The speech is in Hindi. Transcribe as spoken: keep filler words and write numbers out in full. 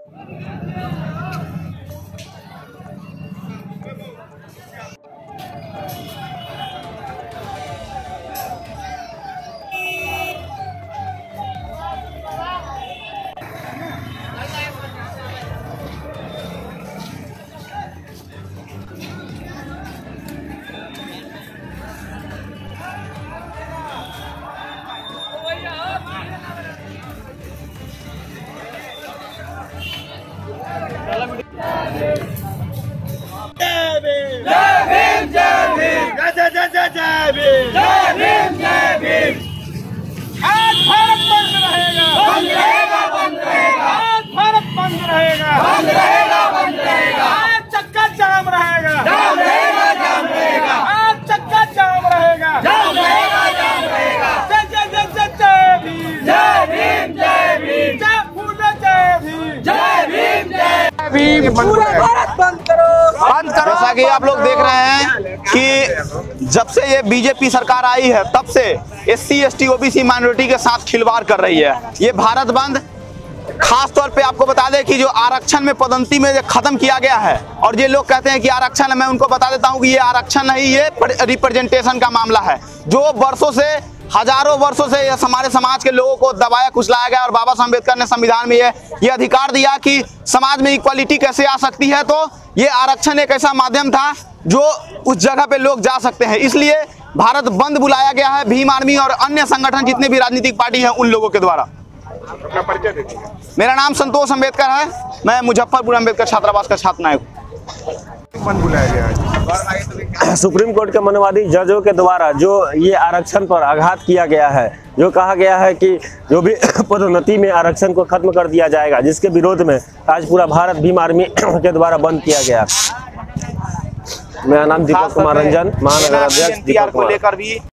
आज भारत बंद रहेगा, बंद रहेगा, बंद रहेगा। आज भारत बंद रहेगा, बंद रहेगा, बंद रहेगा। आज चक्का जाम रहेगा, जाम रहेगा, जाम रहेगा। आज चक्का जाम रहेगा, जाम रहेगा, जाम रहेगा। जय जय जय जय जय भीम, जय भीम, जय भीम, जय फूले जय भीम, जय भीम, जय भीम। पूरा भारत बंद करो, बंद करो। जैसा कि आप लोग देख रहे हैं कि जब से ये बीजेपी सरकार आई है तब से एससी एसटी ओबीसी माइनॉरिटी के साथ खिलवाड़ कर रही है। ये भारत बंद खास तौर पे आपको बता दें कि जो आरक्षण में पदोन्नति में खत्म किया गया है, और ये लोग कहते हैं कि आरक्षण, मैं उनको बता देता हूं कि ये आरक्षण नहीं, ये रिप्रेजेंटेशन का मामला है। जो वर्षों से, हजारों वर्षों से हमारे समाज के लोगों को दबाया कुचलाया गया, और बाबा साहब अम्बेडकर ने संविधान में ये ये अधिकार दिया कि समाज में इक्वालिटी कैसे आ सकती है। तो ये आरक्षण एक ऐसा माध्यम था जो उस जगह पे लोग जा सकते हैं, इसलिए भारत बंद बुलाया गया है भीम आर्मी और अन्य संगठन जितने भी राजनीतिक पार्टी हैं उन लोगों के द्वारा। अपना परिचय दीजिए। मेरा नाम संतोष अम्बेडकर है, मैं मुजफ्फरपुर अम्बेडकर छात्रावास का छात्र नायक हूँ। बंद बुलाया गया है सुप्रीम कोर्ट के मानवादी जजों के द्वारा जो ये आरक्षण पर आघात किया गया है, जो कहा गया है कि जो भी पदोन्नति में आरक्षण को खत्म कर दिया जाएगा, जिसके विरोध में आज पूरा भारत भीम आर्मी के द्वारा बंद किया गया। मेरा नाम दीपक कुमार रंजन, महानगर अध्यक्ष दीपक कुमार।